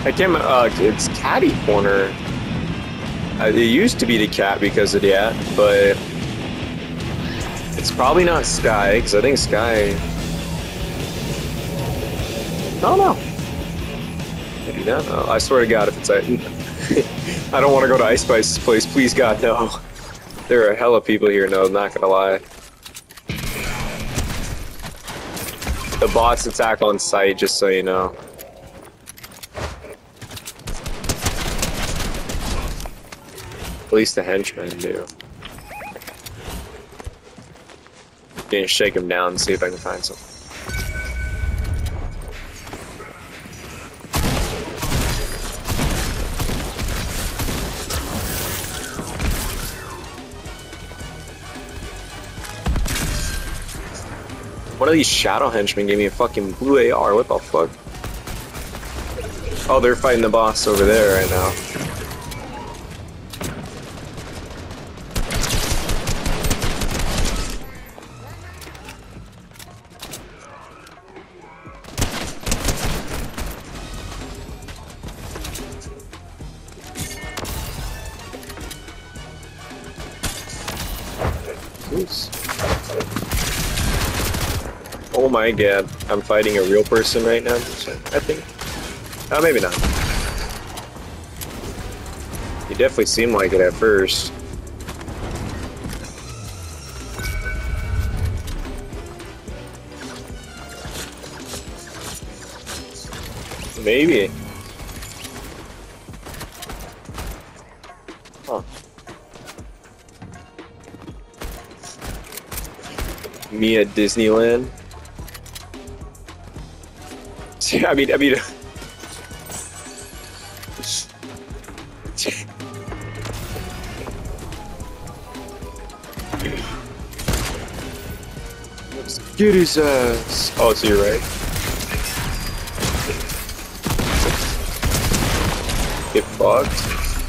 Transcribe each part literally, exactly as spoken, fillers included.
I can't. Uh, it's Catty Corner. Uh, it used to be the cat because of that, but it's probably not Sky because I think Sky. I don't know. Maybe not. No, I swear to God, if it's I, I don't want to go to Ice Spice's place. Please, God, no. There are a hell of people here. No, I'm not gonna lie. The bots attack on site, just so you know. At least the henchmen do. Gonna shake him down and see if I can find some. One of these shadow henchmen gave me a fucking blue A R. What the fuck? Oh, they're fighting the boss over there right now. Oops. Oh my God, I'm fighting a real person right now, I think. Oh, maybe not. You definitely seemed like it at first. Maybe. Huh. Me at Disneyland. I mean, I mean. Let's get his ass. Oh, so you're right. Get fucked.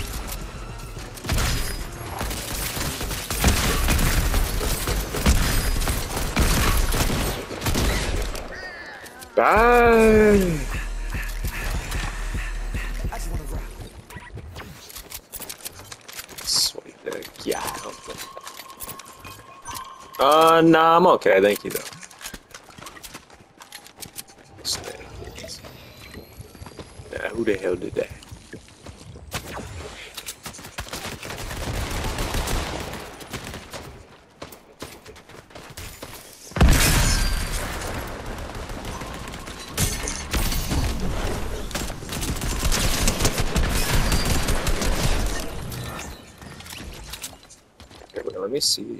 Bye. Sweet, yeah. Uh, nah, I'm okay. Thank you, though. Nah, who the hell did that? Let me see.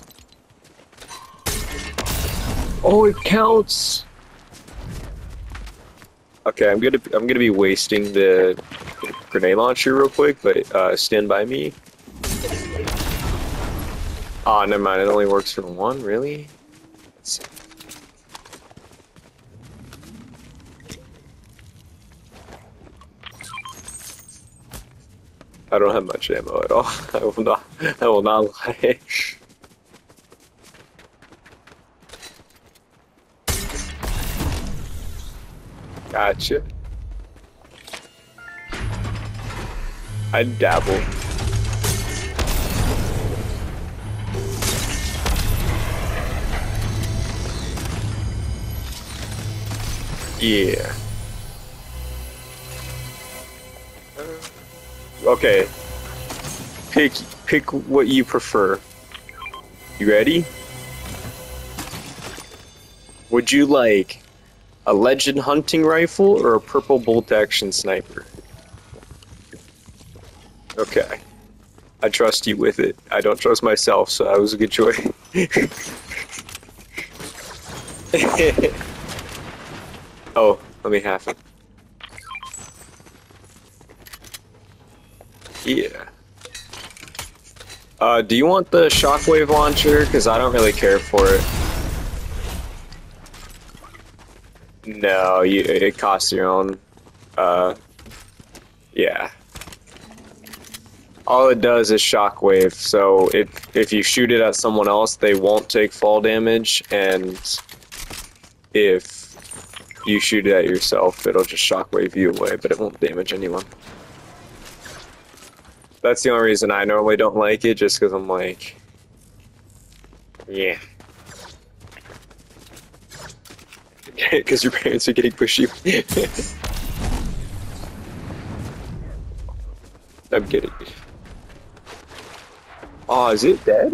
Oh, it counts. Okay, I'm gonna I'm gonna be wasting the grenade launcher real quick, but uh, stand by me. Oh, never mind. It only works for one. Really? Let's see. I don't have much ammo at all. I will not. I will not lie. Gotcha. I dabble. Yeah. Okay. Pick pick what you prefer. You ready? Would you like a legend hunting rifle or a purple bolt action sniper? Okay. I trust you with it. I don't trust myself, so that was a good choice. Oh, let me have it. Yeah. Uh, do you want the shockwave launcher? Because I don't really care for it. No, you, it costs your own. Uh, yeah. All it does is shockwave, so if, if you shoot it at someone else, they won't take fall damage, and if you shoot it at yourself, it'll just shockwave you away, but it won't damage anyone. That's the only reason I normally don't like it, just because I'm like, yeah. Because your parents are getting pushy. I'm kidding. Oh, is it dead?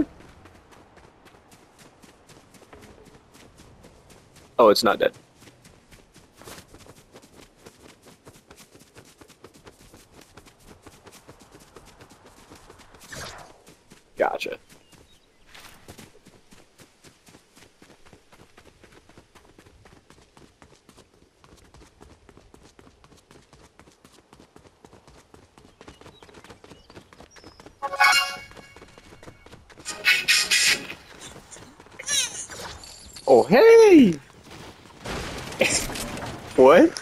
Oh, it's not dead. Gotcha. Oh, hey! What?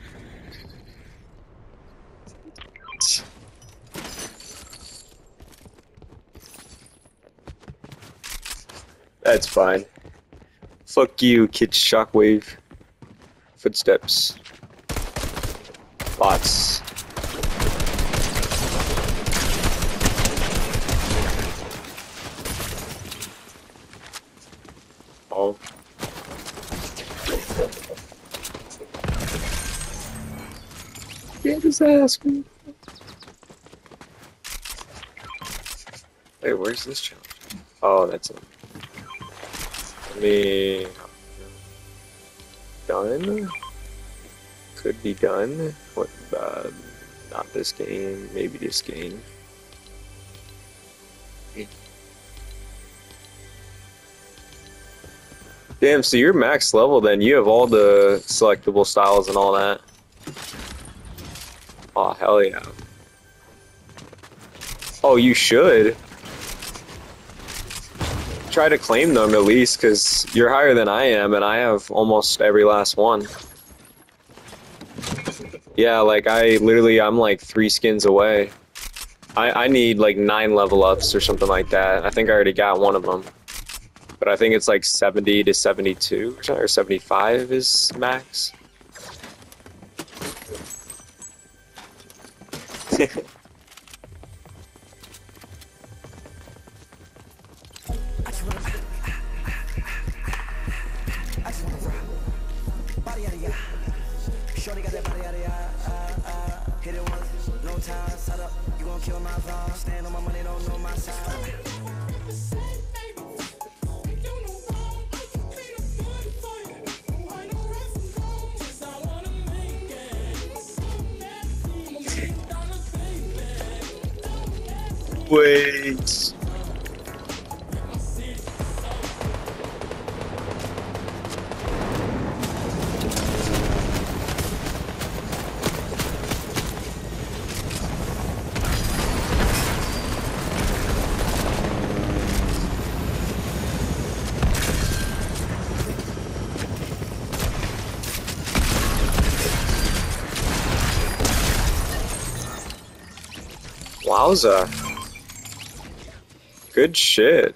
That's fine. Fuck you, kid. Shockwave. Footsteps. Bots. Oh. Get his ass. Wait, where's this challenge? Oh, that's it. Let me... Done? Could be done. What, uh, not this game, maybe this game. Damn, so you're max level then. You have all the selectable styles and all that. Oh, hell yeah. Oh, you should. Try to claim them at least, because you're higher than I am, and I have almost every last one. Yeah, like, I literally, I'm like three skins away. I, I need like nine level ups or something like that. I think I already got one of them. But I think it's like seventy to seventy-two or seventy-five is max. Wait. Wowza. Good shit.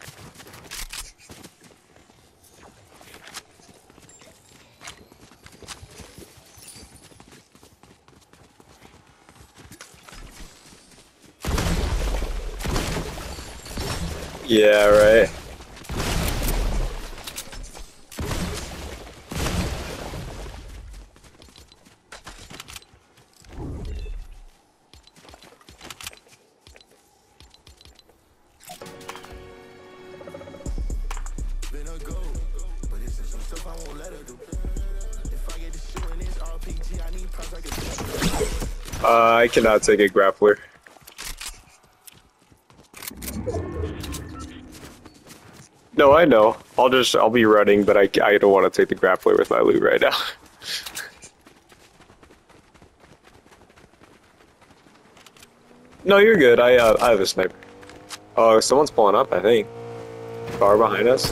Yeah, right. Uh, I cannot take a grappler. No, I know. I'll just, I'll be running, but I, I don't want to take the grappler with my loot right now. No, you're good. I, uh, I have a sniper. Oh, someone's pulling up, I think. Car behind us.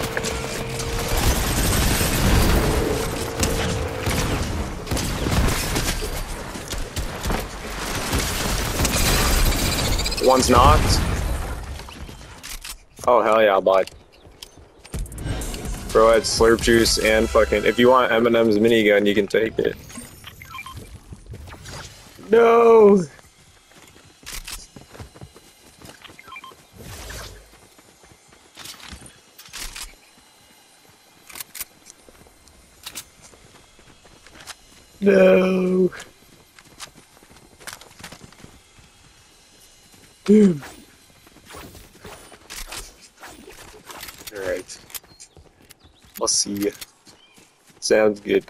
One's knocked. Oh, hell yeah, I'll buy. Bro, I had slurp juice and fucking. If you want M and M's minigun, you can take it. No. No. Dude. Alright. I'll see you. Sounds good.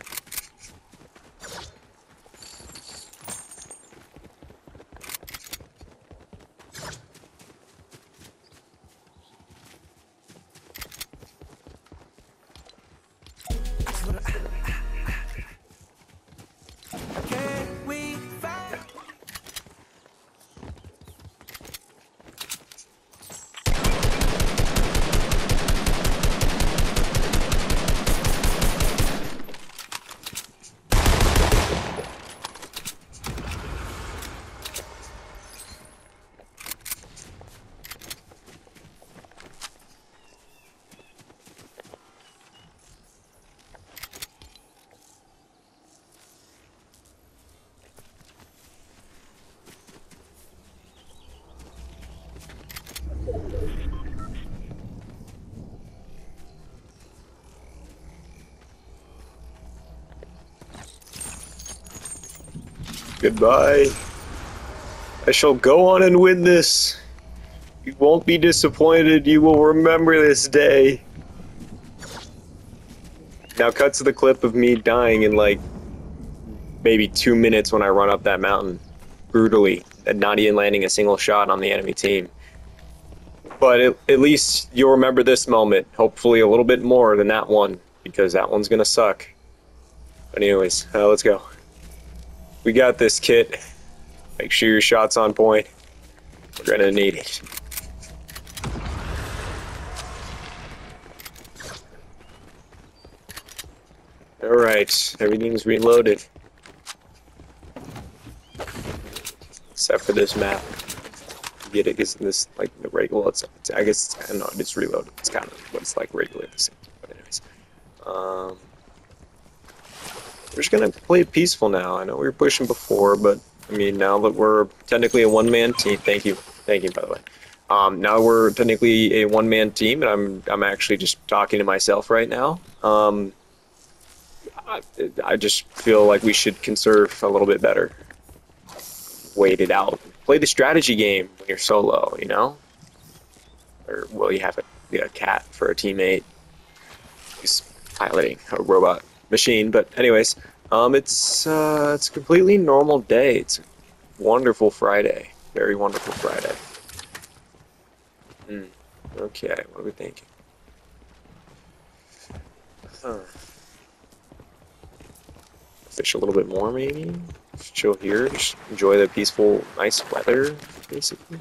Goodbye. I shall go on and win this. You won't be disappointed. You will remember this day. Now cut to the clip of me dying in like maybe two minutes when I run up that mountain. Brutally. And not even landing a single shot on the enemy team. But at, at least you'll remember this moment. Hopefully a little bit more than that one. Because that one's gonna suck. But anyways, uh, let's go. We got this, kit. Make sure your shot's on point. We're gonna need it. Alright, everything's reloaded. Except for this map. Get it, because this, like, the regular, it's, it's, I guess, I don't know, it's reloaded. It's kind of what it's like regular at the same time. But anyways. Um... We're just gonna play it peaceful now. I know we were pushing before, but I mean, now that we're technically a one-man team, thank you, thank you, by the way. Um, now we're technically a one-man team, and I'm I'm actually just talking to myself right now. Um, I, I just feel like we should conserve a little bit better. Wait it out. Play the strategy game when you're solo, you know? Or well, you have a, yeah, a cat for a teammate. He's piloting a robot machine, but anyways, um, it's uh, it's a completely normal day. It's a wonderful Friday, very wonderful Friday. Hmm. Okay, what are we thinking? Huh. Fish a little bit more, maybe. Just chill here, just enjoy the peaceful, nice weather, basically.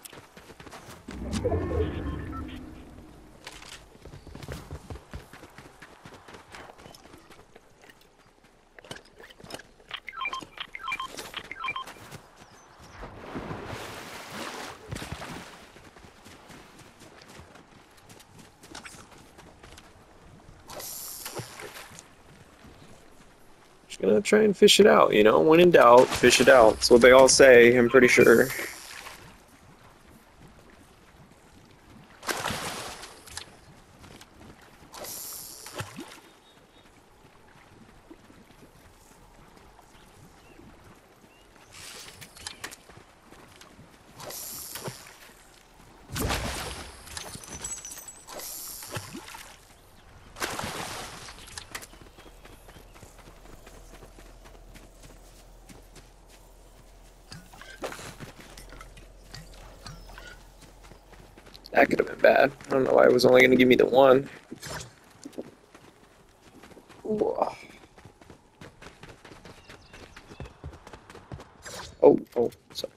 Gonna try and fish it out, you know? When in doubt, fish it out. That's what they all say, I'm pretty sure. That could have been bad. I don't know why it was only going to give me the one. Whoa. Oh, oh, sorry.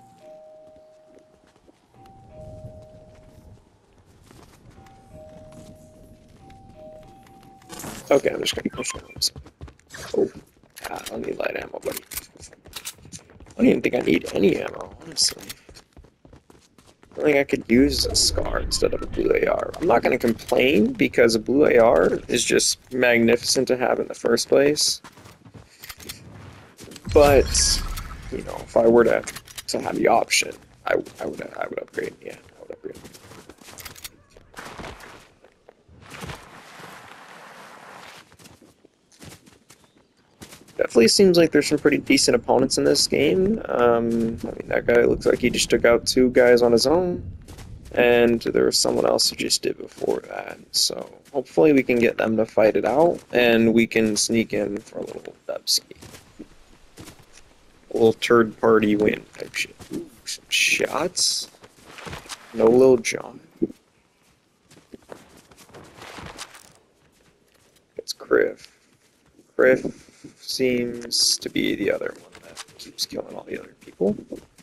Okay, I'm just going to push on this. Oh, I don't need light ammo, buddy. I don't even think I need any ammo, honestly. Something I could use as a SCAR instead of a blue A R. I'm not going to complain because a blue A R is just magnificent to have in the first place. But, you know, if I were to, to have the option, I, I would I would upgrade. Yeah, I would upgrade. Definitely seems like there's some pretty decent opponents in this game. Um, I mean, that guy looks like he just took out two guys on his own, and there was someone else who just did before that. So hopefully we can get them to fight it out, and we can sneak in for a little dubski. A little third party win type shit. Ooh, some shots. No Lil John. It's Criff. Criff seems to be the other one that keeps killing all the other people.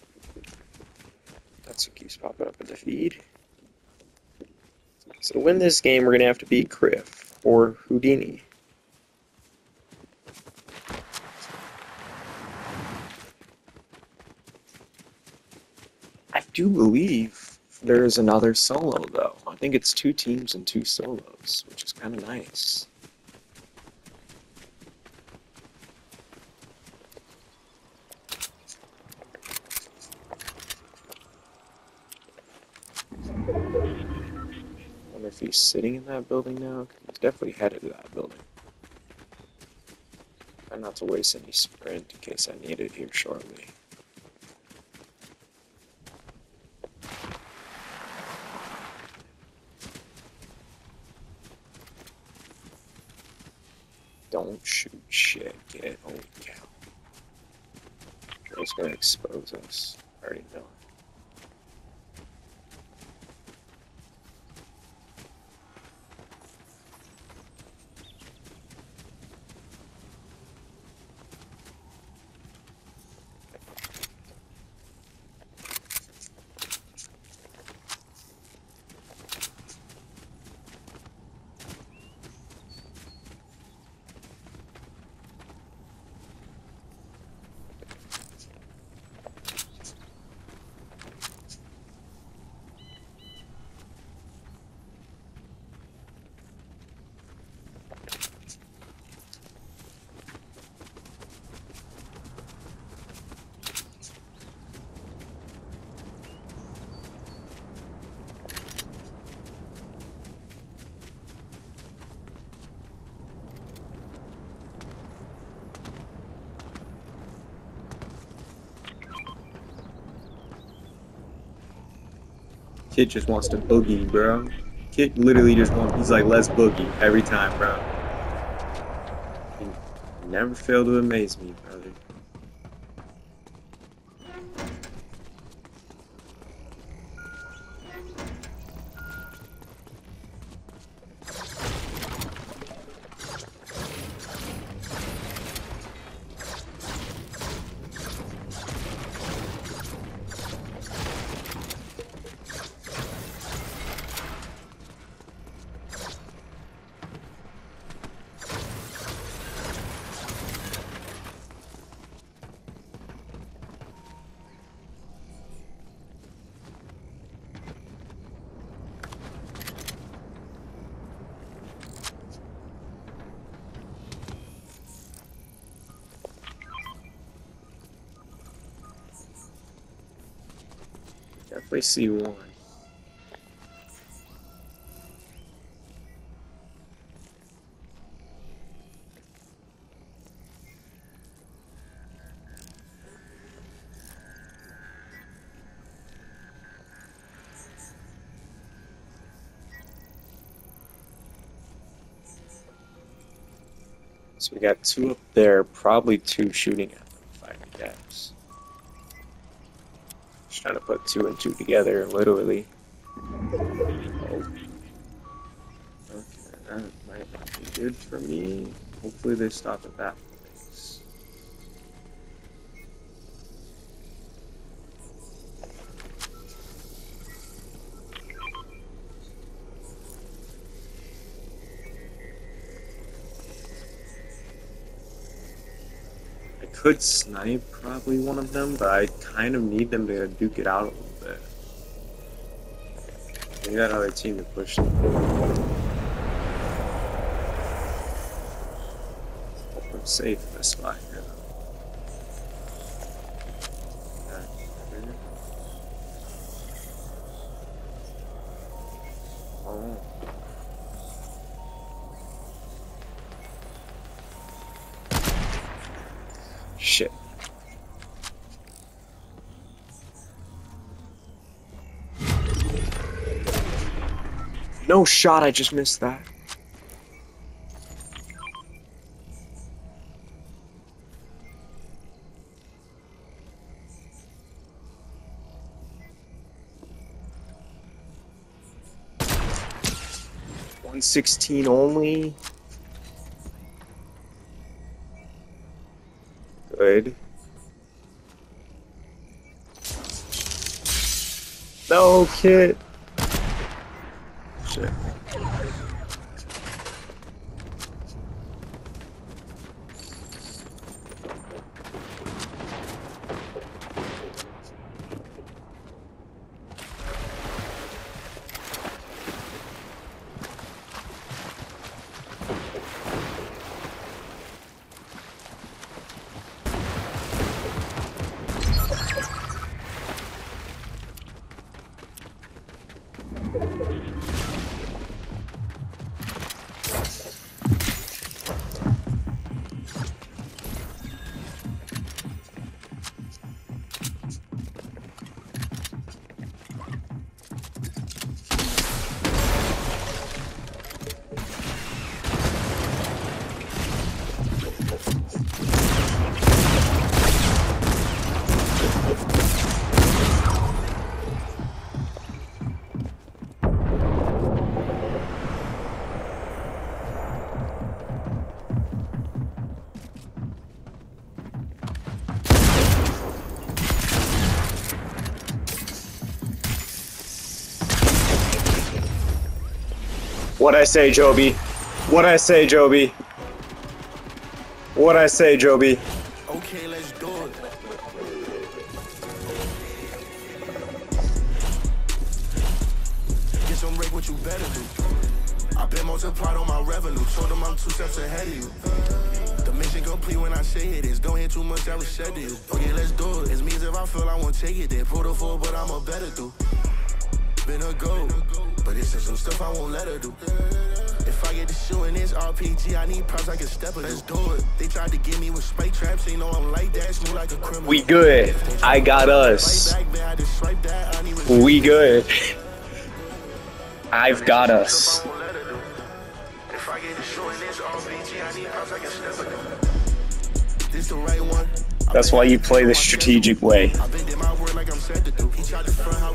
That's what keeps popping up in the feed. So to win this game, we're going to have to beat Criff or Houdini. I do believe there's another solo, though. I think it's two teams and two solos, which is kind of nice. I wonder if he's sitting in that building now. He's definitely headed to that building. Try not to waste any sprint in case I need it here shortly. Don't shoot shit, kid. Holy cow. He's gonna expose us. I already know. Kid just wants to boogie, bro. Kid literally just wants, he's like, let's boogie every time, bro. You never fail to amaze me, brother. Definitely see one. So we got two up there, probably two shooting at them, if I had to guess. Just trying to put two and two together, literally. Oh. Okay, that might not be good for me. Hopefully they stop at that place. I could snipe probably one of them, but I kind of need them to duke it out a little bit. You got another team to push them. I'm safe in this spot here. Oh. Shit. No shot, I just missed that. one sixteen only. Good. No kid. Shit. What I say, Joby? What I say, Joby? What I say, Joby? Okay, let's do it. Get some rate, what you better do. I've been multiplied on my revenue. Told them I'm two steps ahead of you. The mission complete when I say it is. Don't hear too much, I was said to you. Okay, let's do it. It's me if I feel I won't take it. Then put her for, but I'm a better do. Been a go, but it's some stuff I won't let her do. If I get to shooting this R P G, I need props I can step it. Let's do it. They tried to get me with spray traps, they know I'm like that, smooth like a criminal. We good. I got us. We good. I've got us. If I get to shooting this R P G, I need props I can step it. This the right one. That's why you play the strategic way. I've been in my word like I'm set to do. He tried to front